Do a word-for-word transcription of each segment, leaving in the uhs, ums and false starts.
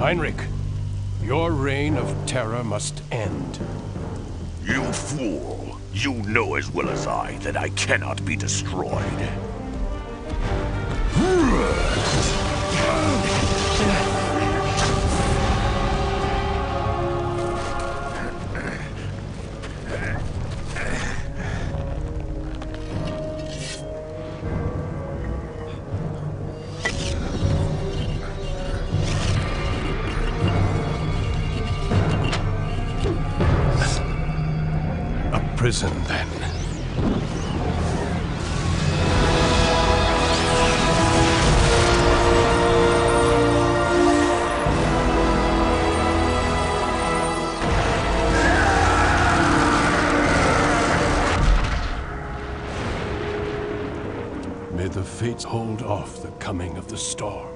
Heinrich, your reign of terror must end. You fool! You know as well as I that I cannot be destroyed. Prison, then. May the fates hold off the coming of the storm.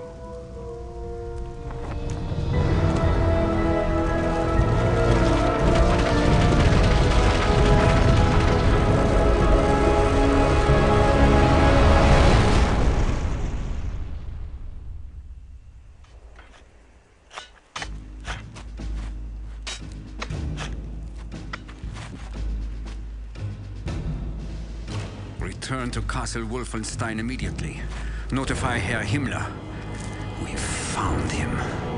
Return to Castle Wolfenstein immediately. Notify Herr Himmler. We found him.